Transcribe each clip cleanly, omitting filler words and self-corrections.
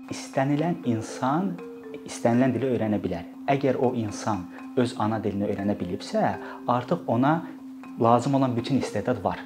İstənilən insan istənilən dili öyrənə bilər. Əgər o insan öz ana dilini öyrənə bilibsə, artıq ona lazım olan bütün istedad var.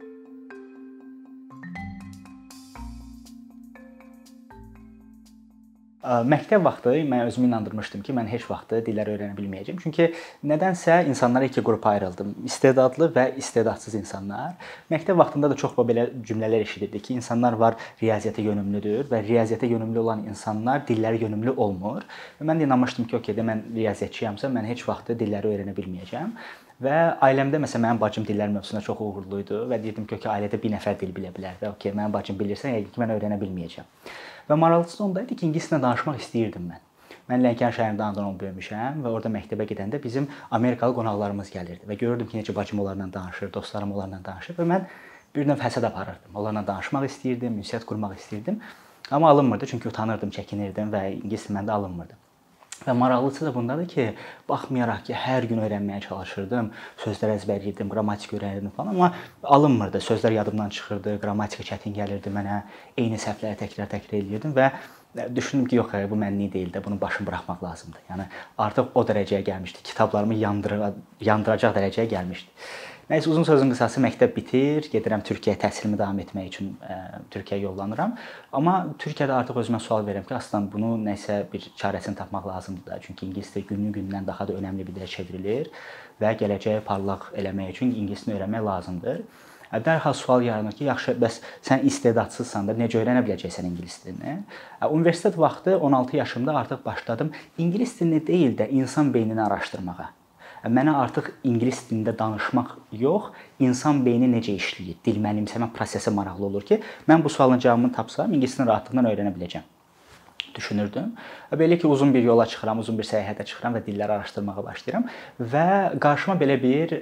Məktəb vaxtı mən özümü inandırmışdım ki, mən heç vaxt dilləri öyrənə bilməyəcəm. Çünki nədənsə insanlara iki qrupa ayrıldım. İstedadlı və istedadsız insanlar. Məktəb vaxtında da çox belə cümlələr eşidirdik ki, insanlar var riyaziyyata yönümlüdür və riyaziyyata yönümlü olan insanlar dilləri yönümlü olmur. Və mən də inanmışdım ki, okey, mən riyaziyyatçıyamsa, mən heç vaxt dilləri öyrənə bilməyəcəm. Və ailəmdə məsələn mənim bacım dillər mövzusunda çox uğurlu idi və deyirdim ki, ailədə bir nəfər dil bilə bilər və okey, mənim bacım bilirsə, yəqin ki, mən öyrənə bilməyəcəm. Və maraqlısı onda idi ki, ingilis dilində danışmaq istəyirdim mən. Mən Lənkəran şəhərində anadan olub böyümüşəm və orada məktəbə gedəndə bizim Amerikalı qonaqlarımız gəlirdi və görürdüm ki, necə bacım onlarla danışır, dostlarım onlarla danışır və mən bir növ həsəd aparırdım. Onlarla danışmaq istəyirdim, ünsiyyət qurmaq istəyirdim. Amma alınmırdı çünki utanırdım, çəkinirdim və ingilis dili məndə alınmırdı. Və maraqlısı da bundadır ki, baxmayaraq ki, hər gün öyrənməyə çalışırdım, sözlər əzbərləyirdim, qrammatik öyrənirdim falan, amma alınmırdı. Sözlər yadımdan çıxırdı, qrammatika çətin gəlirdi mənə, eyni səhvləri təkrar eləyirdim və düşündüm ki, yox, bu mənlik deyil də, bunu başım buraxmaq lazımdır. Yəni artıq o dərəcəyə gəlmişdi, kitablarımı yandıracaq dərəcəyə gəlmişdi. Nəysə, uzun sözün qısası məktəb bitir, gedirəm Türkiyəyə təhsilimi davam etmək üçün Türkiyəyə yollanıram. Amma Türkiyədə artıq özümə sual verirəm ki, aslında bunu nəsə bir çarəsini tapmaq lazımdır da. Çünki ingilis dili gündən daha da önəmli bir dilə çevrilir və gələcəyi parlaq eləmək üçün ingilis dilini öyrənmək lazımdır. Dərhal sual yaranır ki, yaxşı, bəs sən istedadsızsan da necə öyrənə biləcəksən ingilis dilini? Universitet vaxtı 16 yaşımda artıq başladım ingilis dilini deyil də insan beynini araşdırmağa. Mənə artıq ingilis dilində danışmaq yox, insan beyni necə işləyir, dil mənimsəmə prosesi maraqlı olur ki, mən bu sualın cavabını tapsam, ingilis dilini rahatlıqla öyrənə biləcəm. Düşünürdüm. Belə ki, uzun bir yola çıxıram, uzun bir səyahətə çıxıram və dilləri araşdırmağa başlayıram və qarşıma belə bir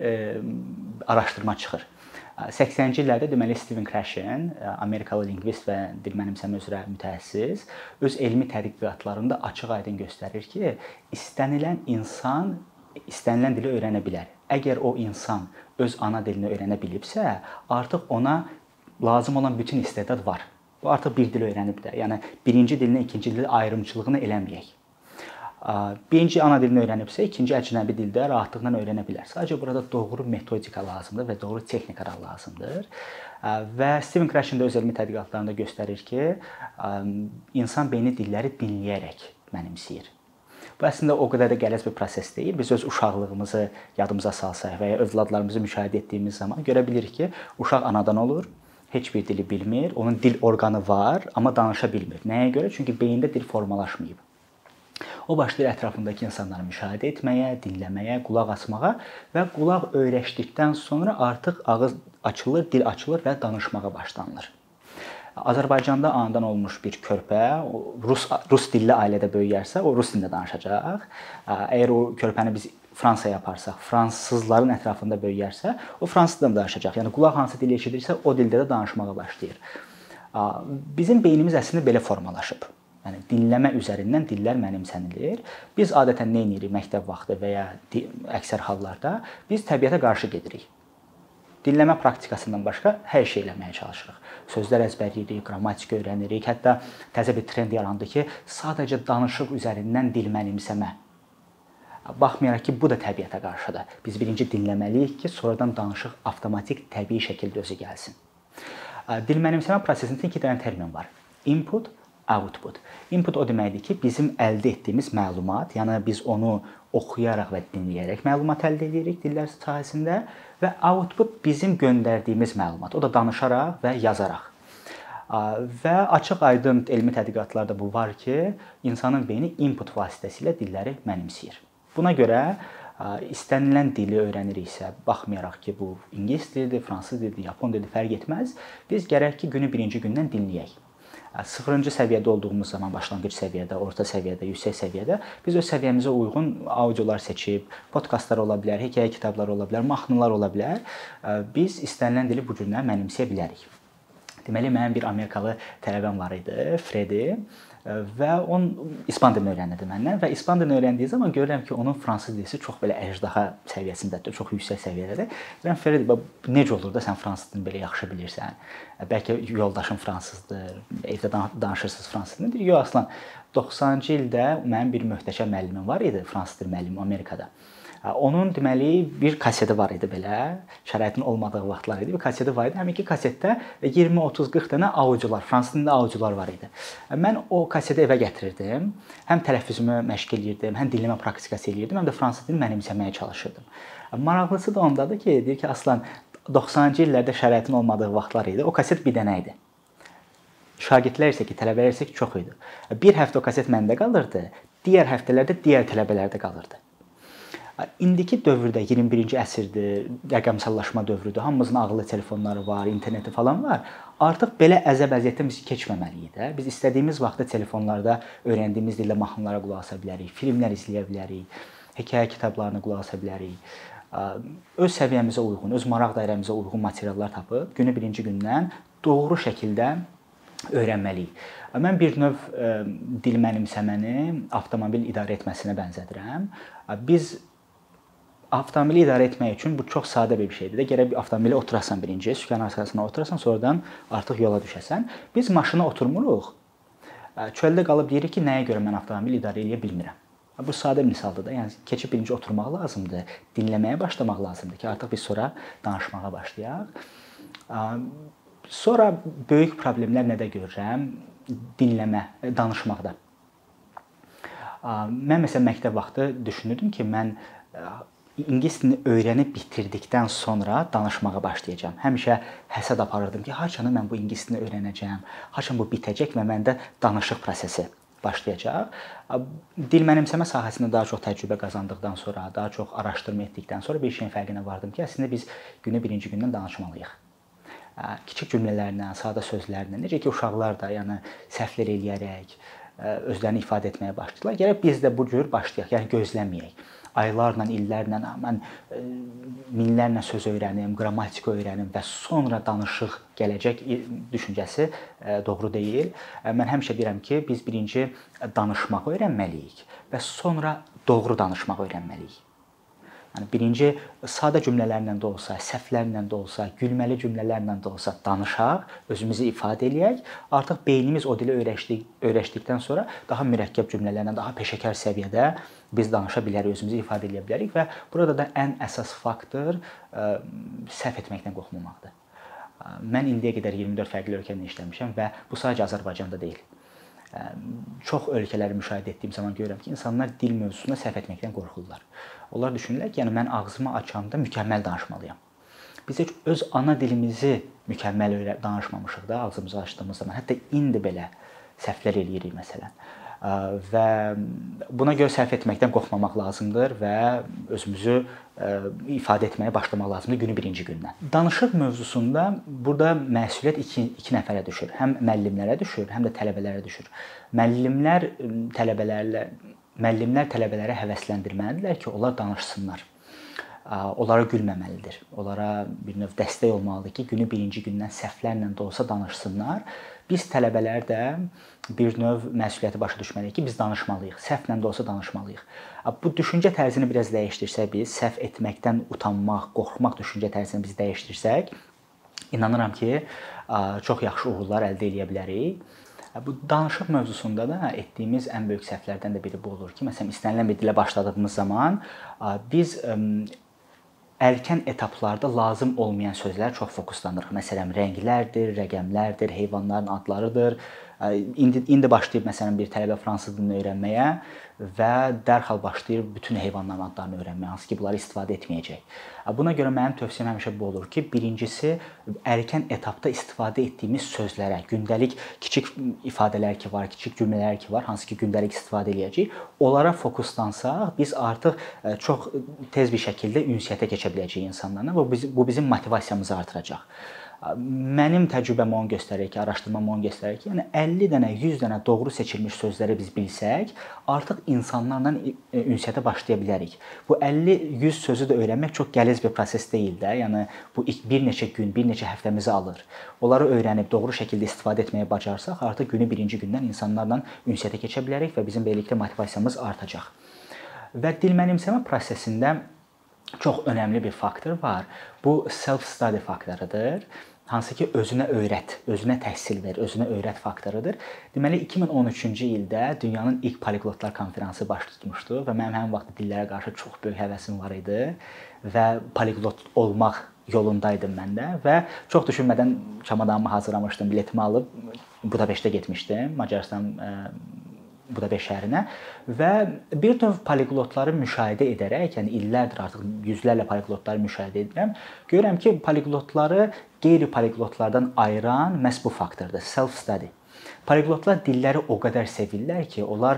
araşdırma çıxır. 80-ci illərdə deməli Stephen Krashen, Amerikalı lingvist və dil mənimsəmə üzrə mütəxəssis, öz elmi tədqiqatlarında açıq-aydın göstərir ki, istənilən insan istənilən dili öyrənə bilər. Əgər o insan öz ana dilini öyrənə bilibsə, artıq ona lazım olan bütün istedad var. Bu artıq bir dil öyrənib də. Yəni birinci dilinə ikinci dilin ayrımçılığını eləməyək. Birinci ana dilini öyrənibsə, ikinci əcnəbi dildə rahatlıqla öyrənə bilər. Sadəcə burada doğru metodika lazımdır və doğru texnikalar lazımdır. Və Stephen Krashen də öz elmi tədqiqatlarında göstərir ki, insan beyni dilləri dinləyərək mənimsəyir. Bu əslində o qədər də qələz bir proses deyil. Biz öz uşaqlığımızı yadımıza salsaq və ya övladlarımızı müşahidə etdiyimiz zaman görə bilirik ki, uşaq anadan olur, heç bir dili bilmir, onun dil orqanı var, amma danışa bilmir. Nəyə görə? Çünki beyində dil formalaşmayıb. O başlayır ətrafındakı insanları müşahidə etməyə, dinləməyə, qulaq asmağa və qulaq öyrəşdikdən sonra artıq ağız açılır, dil açılır və danışmağa başlanılır. Azərbaycanda anadan olmuş bir körpə rus dilli ailədə böyüyərsə, o rus dilində danışacaq. Əgər o körpəni biz Fransaya aparsaq, fransızların ətrafında böyüyərsə, o fransız dilində danışacaq. Yəni qulaq hansı dili eşidirsə, o dildə də danışmağa başlayır. Bizim beynimiz əslində belə formalaşıb. Yəni dinləmə üzərindən dillər mənimsənilir. Biz adətən nə edirik məktəb vaxtı və ya əksər hallarda biz təbiətə qarşı gedirik. Dinləmə praktikasından başqa hər şey eləməyə çalışırıq. Sözlər əzbərləyirik, qrammatik öyrənirik. Hətta təzə bir trend yarandı ki, sadəcə danışıq üzərindən dil mənimsəmə. Baxmayaraq ki, bu da təbiətə qarşıdır. Biz birinci dinləməliyik ki, sonradan danışıq avtomatik, təbii şəkildə özü gəlsin. Dil mənimsəmə prosesində iki dənə termin var. Input, output. Input o deməkdir ki, bizim əldə etdiyimiz məlumat, yəni biz onu oxuyaraq və dinləyərək məlumat əldə edirik dillər sahəsində və output bizim göndərdiyimiz məlumat. O da danışaraq və yazaraq. Və açıq-aydın elmi tədqiqatlarda bu var ki, insanın beyni input vasitəsilə dilləri mənimsəyir. Buna görə istənilən dili öyrəniriksə, baxmayaraq ki, bu ingilis dilidir, fransız dilidir, yapon dilidir, fərq etməz, biz gərək ki, günü birinci gündən dinləyək. Sıfırıncı səviyyədə olduğumuz zaman, başlanğıc səviyyədə, orta səviyyədə, yüksək səviyyədə biz öz səviyyəmizə uyğun audiolar seçib, podkastlar ola bilər, hekayə kitabları ola bilər, mahnılar ola bilər. Biz istənilən dili bu cürlə mənimsəyə bilərik. Deməli mənim bir Amerikalı tələbəm var idi, Freddy və İspan dilini öyrənirdi məndən və İspan dilini öyrəndiyi zaman görürəm ki, onun fransız dilisi çox belə əjdaha səviyyəsindədir, çox yüksək səviyyədədir. Deyirəm Freddy, necə olur da sən fransız dilini belə yaxşı bilirsən? Bəlkə yoldaşın fransızdır, evdə danışırsınız fransız dilini. Deyir, yox aslan, 90-cı ildə mənim bir möhtəşəm müəllimim var idi, fransız dil müəllimi Amerikada. Onun deməli bir kaseti var idi belə, şəraitin olmadığı vaxtlar idi. Bir kaseti var idi. Həmin ki kasetdə 20, 30, 40 dənə audiolar, fransız dilində audiolar var idi. Mən o kaseti evə gətirirdim. Həm tələffüzümü məşq eləyirdim, həm dilləmə praktikası eləyirdim, həm də fransız dilini mənimsəməyə çalışırdım. Maraqlısı da ondadır ki, deyir ki, aslan 90-cı illərdə şəraitin olmadığı vaxtlar idi. O kaset bir dənə idi. Şagirdlər isə ki, tələbələr isə ki, çox idi. Bir həftə o kaset məndə qalırdı, digər həftələrdə digər tələbələrdə qalırdı. İndiki dövrdə 21-ci əsrdir, rəqəmsallaşma dövrüdür. Hamımızın ağıllı telefonları var, interneti falan var. Artıq belə əzəb-əziyyətdən biz keçməməliyik də. Biz istədiyimiz vaxtda telefonlarda öyrəndiyimiz dildə mahnılara qulaq asa bilərik, filmlər izləyə bilərik, hekayə kitablarına qulaq asa bilərik. Öz səviyyəmizə uyğun, öz maraq dairəmizə uyğun materiallar tapıb günü birinci gündən doğru şəkildə öyrənməliyik. Mən bir növ dil mənimsəməni avtomobil idarə etməsinə bənzədirəm. Biz avtomobili idarə etmək üçün bu çox sadə bir şeydir də. Gərək bir avtomobilə oturasan birinci, sükan arxasına oturasan, sonradan artıq yola düşəsən. Biz maşına oturmuruq. Çöldə qalıb deyirik ki, nəyə görə mən avtomobili idarə edə bilmirəm. Bu sadə bir misaldır da. Yəni keçib birinci oturmaq lazımdır, dinləməyə başlamaq lazımdır ki, artıq biz sonra danışmağa başlayaq. Sonra böyük problemlər nədə görürəm? Dinləmə, danışmaqda. Mən məsələn məktəb vaxtı düşünürdüm ki, mən ingilis dilini öyrənib bitirdikdən sonra danışmağa başlayacağam. Həmişə həsəd aparırdım ki, haçanı mən bu ingilis dilini öyrənəcəm, haçan bu bitəcək və məndə danışıq prosesi başlayacaq. Dil mənimsəmə sahəsində daha çox təcrübə qazandıqdan sonra, daha çox araşdırma etdikdən sonra bir şeyin fərqinə vardım ki, əslində biz günü birinci gündən danışmalıyıq. Kiçik cümlələrlə, sadə sözlərlə, necə ki uşaqlar da, yəni səhvlər eləyərək özlərini ifadə etməyə başlayırlar. Gərək biz də bu cür başlayaq, yəni gözləməyək. Aylarla, illərlə mən minlərlə söz öyrənim, qrammatik öyrənim və sonra danışıq gələcək düşüncəsi doğru deyil. Mən həmişə deyirəm ki, biz birinci danışmağı öyrənməliyik və sonra doğru danışmağı öyrənməliyik. Yəni birinci sadə cümlələrlə də olsa, səhvlərlə də olsa, gülməli cümlələrlə də olsa danışaq, özümüzü ifadə eləyək. Artıq beynimiz o dili öyrəşdikdən sonra daha mürəkkəb cümlələrlə, daha peşəkar səviyyədə biz danışa bilərik, özümüzü ifadə edə bilərik və burada da ən əsas faktor səhv etməkdən qorxmamaqdır. Mən indiyə qədər 24 fərqli ölkədə işləmişəm və bu sadəcə Azərbaycanda deyil. Çox ölkələri müşahidə etdiyim zaman görürəm ki, insanlar dil mövzusunda səhv etməkdən qorxurlar. Onlar düşünürlər ki, yəni mən ağzımı açanda mükəmməl danışmalıyam. Biz heç öz ana dilimizi mükəmməl danışmamışıq da ağzımızı açdığımız zaman. Hətta indi belə səhvlər eləyirik məsələn. Və buna görə səhv etməkdən qorxmamaq lazımdır və özümüzü ifadə etməyə başlamaq lazımdır günü birinci gündən. Danışıq mövzusunda burada məsuliyyət iki nəfərə düşür. Həm müəllimlərə düşür, həm də tələbələrə düşür. Müəllimlər tələbələrə həvəsləndirməlidirlər ki, onlar danışsınlar. Onlara gülməməlidir. Onlara bir növ dəstək olmalıdır ki, günü birinci gündən səhvlərlə də olsa danışsınlar. Biz tələbələr də bir növ məsuliyyəti başa düşməliyik ki, biz danışmalıyıq. Səhvlə də olsa danışmalıyıq. Bu düşüncə tərzini biraz dəyişdirsək biz, səhv etməkdən utanmaq, qorxmaq düşüncə tərzini biz dəyişdirsək, inanıram ki, çox yaxşı uğurlar əldə edə bilərik. Bu danışıq mövzusunda da etdiyimiz ən böyük səhvlərdən də biri bu olur ki, məsələn, istənilən bir dilə başladığımız zaman biz erkən etaplarda lazım olmayan sözlərə çox fokuslanırıq. Məsələn, rənglərdir, rəqəmlərdir, heyvanların adlarıdır. İndi başlayıb məsələn bir tələbə fransız dilini öyrənməyə və dərhal başlayır bütün heyvanların adlarını öyrənməyə, hansı ki, bunları istifadə etməyəcək. Buna görə mənim tövsiyəm həmişə bu olur ki, birincisi erkən etapda istifadə etdiyimiz sözlərə, gündəlik kiçik ifadələr ki var, kiçik cümlələr ki var, hansı ki, gündəlik istifadə edəcəyik, onlara fokuslansaq, biz artıq çox tez bir şəkildə ünsiyyətə keçə biləcəyik insanlarla və bu bizim motivasiyamızı artıracaq. Mənim təcrübəm onu göstərir ki, araşdırmam onu göstərir ki, yəni 50 dənə, 100 dənə doğru seçilmiş sözləri biz bilsək, artıq insanlarla ünsiyyətə başlaya bilərik. Bu 50-100 sözü də öyrənmək çox qəliz bir proses deyil də. Yəni bu bir neçə gün, bir neçə həftəmizi alır. Onları öyrənib doğru şəkildə istifadə etməyi bacarsaq, artıq günü birinci gündən insanlarla ünsiyyətə keçə bilərik və bizim beləliklə motivasiyamız artacaq. Və dil mənimsəmə prosesində çox önəmli bir faktor var. Bu self-study faktorudur. Hansı ki, özünə öyrət, özünə təhsil ver, özünə öyrət faktorudur. Deməli, 2013-cü ildə dünyanın ilk poliglotlar konfransı baş tutmuşdu və mənim həmin vaxt dillərə qarşı çox böyük həvəsim var idi və poliglot olmaq yolundaydım mən də və çox düşünmədən çamadanımı hazırlamışdım, biletimi alıb Budapeştə getmişdim, Macarıstan Budapeşt şəhərinə və bir növ poliglotları müşahidə edərək, yəni illərdir artıq yüzlərlə poliglotları müşahidə edirəm, görürəm ki, poliglotları qeyri-poliglotlardan ayıran məhz bu faktordur, self-study. Poliglotlar dilləri o qədər sevirlər ki, onlar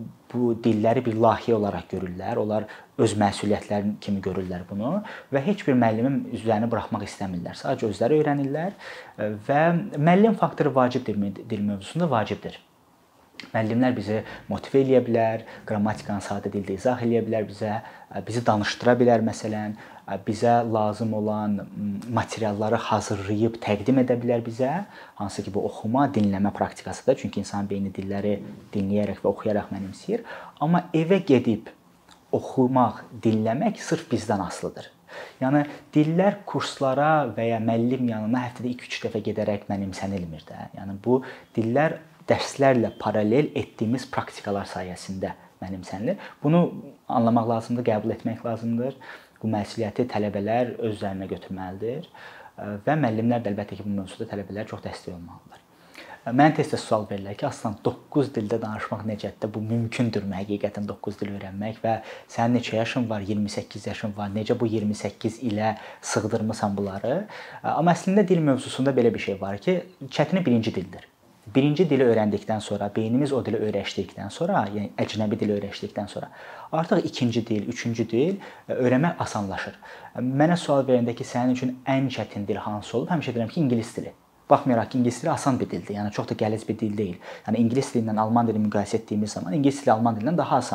bu dilləri bir layihə olaraq görürlər, onlar öz məsuliyyətləri kimi görürlər bunu və heç bir müəllimin üzərini buraxmaq istəmirlər. Sadəcə özləri öyrənirlər və müəllim faktoru vacibdir dil mövzusunda vacibdir. Müəllimlər bizi motivə edə bilər, qrammatikanı sadə dildə izah edə bilər bizə, bizi danışdıra bilər məsələn, bizə lazım olan materialları hazırlayıb təqdim edə bilər bizə, hansı ki bu oxuma, dinləmə praktikasıdır. Çünki insan beyni dilləri dinləyərək və oxuyaraq mənimsəyir. Amma evə gedib oxumaq, dinləmək sırf bizdən asılıdır. Yəni dillər kurslara və ya müəllim yanına həftədə 2-3 dəfə gedərək mənimsənilmir də. Yəni bu dillər dərslərlə paralel etdiyimiz praktikalar sayəsində mənimsənilir. Bunu anlamaq lazımdır, qəbul etmək lazımdır. Bu məsuliyyəti tələbələr öz üzərinə götürməlidir və müəllimlər də əlbəttə ki, bu mövzuda tələbələrə çox dəstək olmalıdır. Mənə tez-tez sual verirlər ki, Aslan 9 dildə danışmaq necədir? Bu mümkündürmü həqiqətən 9 dil öyrənmək və sənin neçə yaşın var? 28 yaşın var. Necə bu 28 ilə sığdırmısan bunları? Amma əslində dil mövzusunda belə bir şey var ki, çətini birinci dildir. Birinci dili öyrəndikdən sonra, beynimiz o dili öyrəşdikdən sonra, yəni əcnəbi dili öyrəşdikdən sonra artıq ikinci dil, üçüncü dil öyrənmək asanlaşır. Mənə sual verəndə ki, sənin üçün ən çətin dil hansı olub? Həmişə deyirəm ki, ingilis dili. Baxmayaraq ki, ingilis dili asan bir dildir. Yəni çox da qəliz bir dil deyil. Yəni ingilis dili ilə alman dilini müqayisə etdiyimiz zaman ingilis dili alman dilindən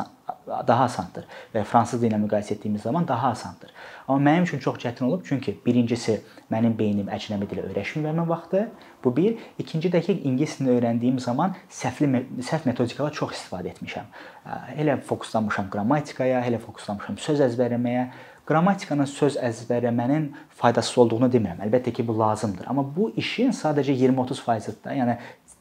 daha asandır və fransız dili ilə müqayisə etdiyimiz zaman daha asandır. Amma mənim üçün çox çətin olub, çünki birincisi mənim beynim əcnəbi dilə öyrəşmir həmin vaxtı. Bu bir. İkinci də ki, ingilis dilini öyrəndiyim zaman səhv metodikalar çox istifadə etmişəm. Elə fokuslanmışam qrammatikaya, elə fokuslanmışam söz əzbərləməyə. Qrammatikanın söz əzbərləmənin faydasız olduğunu demirəm. Əlbəttə ki, bu lazımdır. Amma bu işin sadəcə 20-30%-dir. Yəni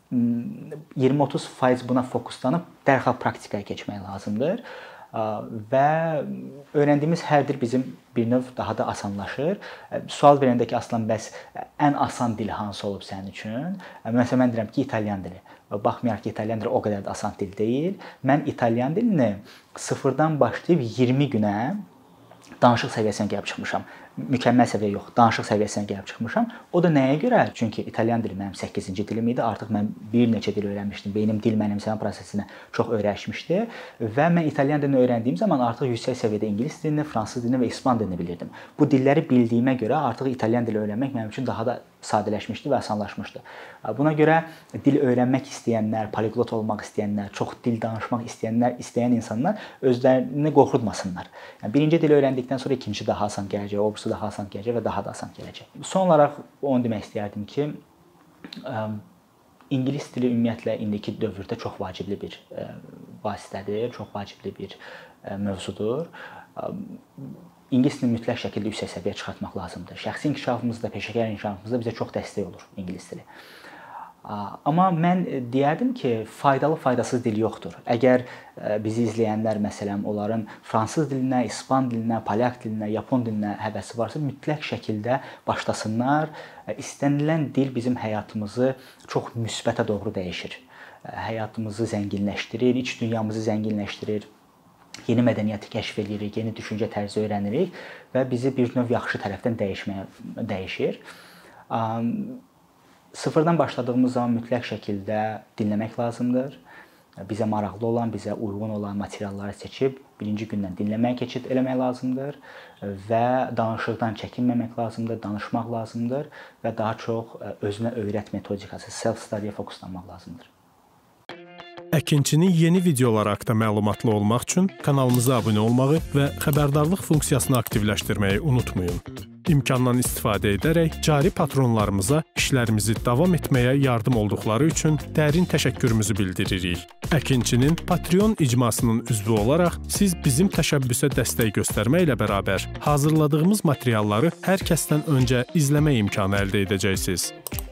20-30% buna fokuslanıb dərhal praktikaya keçmək lazımdır. Və öyrəndiyimiz hər dil bizim bir növ daha da asanlaşır. Sual verəndə ki, Aslan bəs ən asan dil hansı olub sənin üçün? Məsələn, mən deyirəm ki, İtalyan dili. Baxmayaraq ki, İtalyan dili o qədər də asan dil deyil. Mən İtalyan dilini sıfırdan başlayıb 20 günə danışıq səviyyəsinə gəlib çıxmışam. Mükəmməl səviyyə yox, danışıq səviyyəsinə gəlib çıxmışam. O da nəyə görə? Çünki İtalyan dili mənim 8-ci dilim idi. Artıq mən bir neçə dil öyrənmişdim. Beynim dil mənimsəmə prosesinə çox öyrəşmişdi və mən İtalyan dilini öyrəndiyim zaman artıq yüksək səviyyədə ingilis dilini, fransız dilini və ispan dilini bilirdim. Bu dilləri bildiyimə görə artıq İtalyan dili öyrənmək mənim üçün daha da sadələşmişdi və asanlaşmışdı. Buna görə dil öyrənmək istəyənlər, poliglot olmaq istəyənlər, çox dil danışmaq istəyən insanlar özlərini qorxutmasınlar. Yəni birinci dili öyrəndikdən sonra ikinci daha asan gələcək, o birisi daha asan gələcək və daha da asan gələcək. Son olaraq onu demək istəyərdim ki, ingilis dili ümumiyyətlə indiki dövrdə çox vacibli bir vasitədir, çox vacibli bir mövzudur. İngilis dilini mütləq şəkildə yüksək səviyyəyə çıxartmaq lazımdır. Şəxsi inkişafımızda, peşəkar inkişafımızda bizə çox dəstək olur ingilis dili. Amma mən deyərdim ki, faydalı, faydasız dil yoxdur. Əgər bizi izləyənlər məsələn onların fransız dilinə, ispan dilinə, polyak dilinə, yapon dilinə həvəsi varsa, mütləq şəkildə başlasınlar. İstənilən dil bizim həyatımızı çox müsbətə doğru dəyişir. Həyatımızı zənginləşdirir, iç dünyamızı zənginləşdirir. Yeni mədəniyyəti kəşf edirik, yeni düşüncə tərzi öyrənirik və bizi bir növ yaxşı tərəfdən dəyişir. Sıfırdan başladığımız zaman mütləq şəkildə dinləmək lazımdır. bizə maraqlı olan, bizə uyğun olan materialları seçib birinci gündən dinləməyə keçid eləmək lazımdır və danışıqdan çəkinməmək lazımdır, danışmaq lazımdır və daha çox özünə öyrət metodikası, self-study-yə fokuslanmaq lazımdır. Əkinçinin yeni videoları haqqında məlumatlı olmaq üçün kanalımıza abunə olmağı və xəbərdarlıq funksiyasını aktivləşdirməyi unutmayın. İmkandan istifadə edərək cari patronlarımıza işlərimizi davam etməyə yardım olduqları üçün dərin təşəkkürümüzü bildiririk. Əkinçinin Patreon icmasının üzvü olaraq siz bizim təşəbbüsə dəstək göstərməklə bərabər hazırladığımız materialları hər kəsdən öncə izləmə imkanı əldə edəcəksiniz.